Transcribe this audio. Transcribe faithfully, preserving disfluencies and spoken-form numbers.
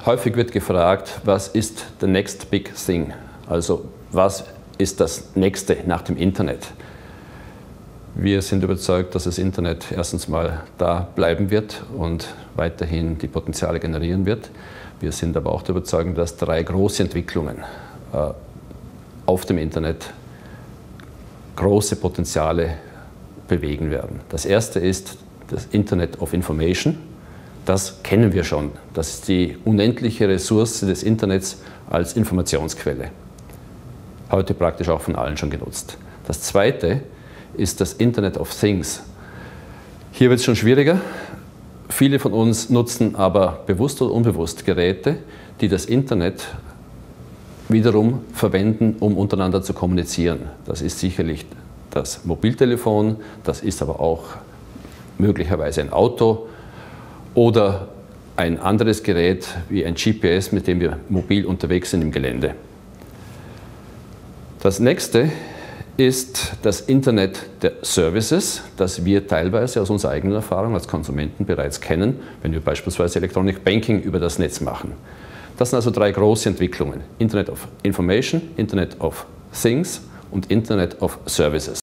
Häufig wird gefragt, was ist the next big thing? Also was ist das Nächste nach dem Internet? Wir sind überzeugt, dass das Internet erstens mal da bleiben wird und weiterhin die Potenziale generieren wird. Wir sind aber auch der Überzeugung, dass drei große Entwicklungen äh, auf dem Internet große Potenziale bewegen werden. Das erste ist das Internet of Information. Das kennen wir schon. Das ist die unendliche Ressource des Internets als Informationsquelle. Heute praktisch auch von allen schon genutzt. Das zweite ist das Internet of Things. Hier wird es schon schwieriger. Viele von uns nutzen aber bewusst oder unbewusst Geräte, die das Internet wiederum verwenden, um untereinander zu kommunizieren. Das ist sicherlich das Mobiltelefon, das ist aber auch möglicherweise ein Auto oder ein anderes Gerät wie ein G P S, mit dem wir mobil unterwegs sind im Gelände. Das nächste ist das Internet der Services, das wir teilweise aus unserer eigenen Erfahrung als Konsumenten bereits kennen, wenn wir beispielsweise Electronic Banking über das Netz machen. Das sind also drei große Entwicklungen: Internet of Information, Internet of Things und Internet of Services.